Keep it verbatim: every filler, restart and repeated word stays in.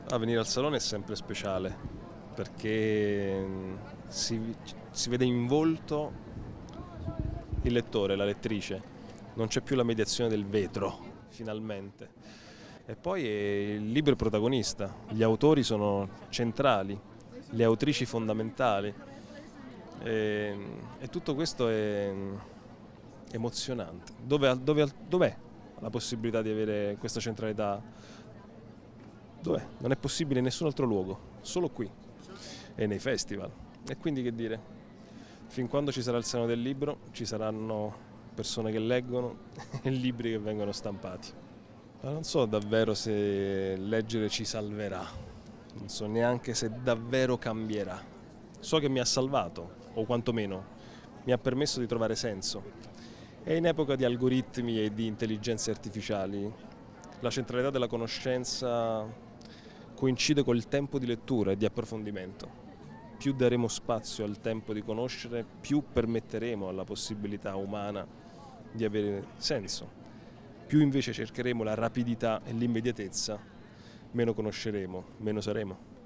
A venire al salone è sempre speciale perché si, si vede in volto il lettore, la lettrice, non c'è più la mediazione del vetro, finalmente. E poi è il libro protagonista, gli autori sono centrali, le autrici fondamentali e, e tutto questo è emozionante. Dove, dove, dov'è la possibilità di avere questa centralità? Dov'è? Non è possibile in nessun altro luogo, solo qui e nei festival. E quindi che dire, fin quando ci sarà il Salone del Libro ci saranno persone che leggono e libri che vengono stampati. Ma non so davvero se leggere ci salverà, non so neanche se davvero cambierà. So che mi ha salvato, o quantomeno mi ha permesso di trovare senso. E in epoca di algoritmi e di intelligenze artificiali, la centralità della conoscenza coincide col tempo di lettura e di approfondimento. Più daremo spazio al tempo di conoscere, più permetteremo alla possibilità umana di avere senso. Più invece cercheremo la rapidità e l'immediatezza, meno conosceremo, meno saremo.